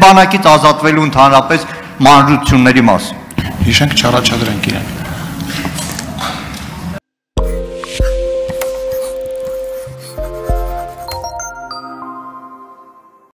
բանակից ազատվելու ընդհանրապես մանրությունների մասին։ Հիշենք չառաջադրենք իրեն։